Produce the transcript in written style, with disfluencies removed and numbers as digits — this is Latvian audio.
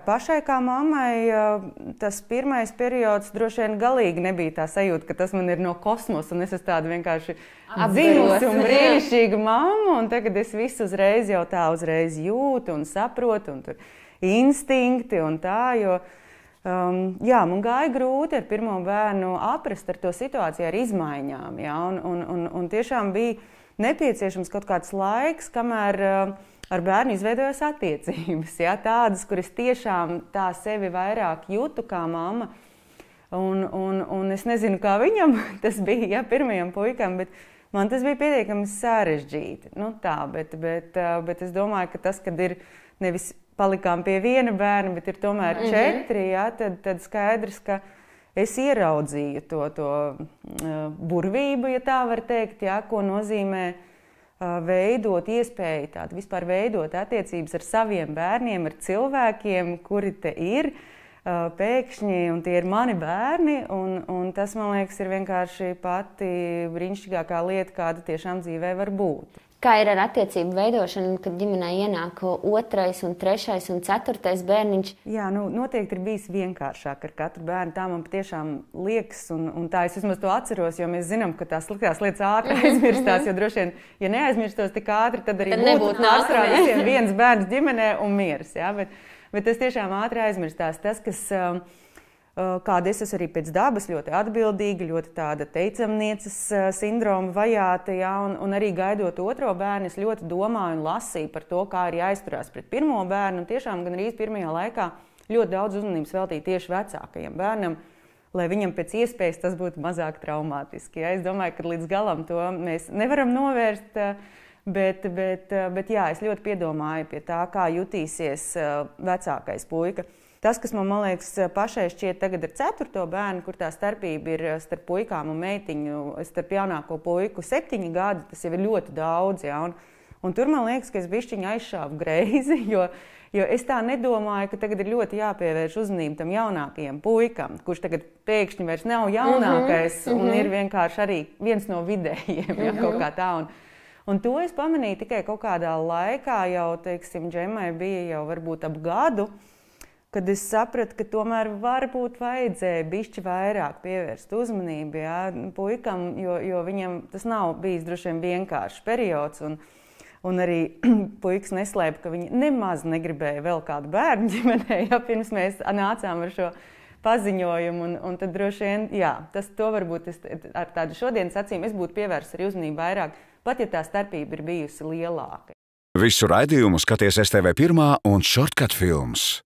Pašai kā mammai tas pirmais periods droši vien galīgi nebija tā sajūta, ka tas man ir no kosmosa, un es esmu tāda vienkārši dzimusi un brīnišķīga mamma, un tagad es visu uzreiz jūtu un saprotu, un tur instinkti un tā, jo man gāja grūti ar pirmo bērnu aprast ar to situāciju, ar izmaiņām, jā, un tiešām bija nepieciešams kaut kāds laiks, kamēr ar bērnu izveidojās attiecības, jā, tādas, kuras tiešām tā sevi vairāk jūtu kā mamma. Un es nezinu, kā viņam tas bija, jā, pirmajam puikam, bet man tas bija pietiekami sarežģīti. Nu tā, bet es domāju, ka tas, kad ir nevis palikām pie viena bērna, bet ir tomēr 4, jā, tad skaidrs, ka es ieraudzīju to burvību, ja tā var teikt, jā, ko nozīmē veidot iespēju tādu, vispār veidot attiecības ar saviem bērniem, ar cilvēkiem, kuri te ir pēkšņi, un tie ir mani bērni, un tas, man liekas, ir vienkārši pati brīnišķīgākā lieta, kāda tiešām dzīvē var būt. Kā ir ar attiecību veidošanu, kad ģimenē ienāk 2., 3. un 4. bērniņš? Jā, noteikti ir bijis vienkāršāk ar katru bērnu. Tā man patiešām liekas, un tā es vismaz to atceros, jo mēs zinām, ka tās sliktās lietas ātri aizmirstās, jo droši vien, ja neaizmirstos tik ātri, tad arī būtu pārsvarā visiem viens bērns ģimenē un miers. Jā, bet tas tiešām ātri aizmirstās. Tas, kas kāda es esmu arī pēc dabas, ļoti atbildīga, ļoti tāda teicamnieces sindroma vajāta, jā, un arī gaidot otro bērnu, es ļoti domāju un lasīju par to, kā ir jāizturās pret pirmo bērnu, un tiešām gan arī pirmajā laikā ļoti daudz uzmanības veltīja tieši vecākajam bērnam, lai viņam pēc iespējas tas būtu mazāk traumātiski. Jā. Es domāju, ka līdz galam to mēs nevaram novērst, bet jā, es ļoti piedomāju pie tā, kā jutīsies vecākais puika. Tas, kas man liekas, pašai šķiet tagad ar 4. bērnu, kur tā starpība ir starp puikām un meitiņu, starp jaunāko puiku 7 gadi, tas jau ir ļoti daudz. Jā, un tur man liekas, ka es bišķiņu aizšāvu greizi, jo es tā nedomāju, ka tagad ir ļoti jāpievērš uzmanību tam jaunākajam puikam, kurš tagad pēkšņi vairs nav jaunākais un ir vienkārši arī viens no vidējiem, jā, kaut kā tā. Un to es pamanīju tikai kaut kādā laikā, jau, teiksim, Džemai bija jau varbūt ap gadu, kad es sapratu, ka tomēr varbūt vajadzēja bišķi vairāk pievērst uzmanību, jā, puikam, jo viņam tas nav bijis droši vien vienkāršs periods, un arī puikas neslēpa, ka viņi nemaz negribēja vēl kādu bērnu ģimenē, jā, pirms mēs nācām ar šo paziņojumu, un tad droši vien, jā, to varbūt ar tādu šodienas acīm es būtu pievērst arī uzmanību vairāk, pat ja tā starpība ir bijusi lielāka. Visu raidījumu skaties STV1 un Shortcut Films.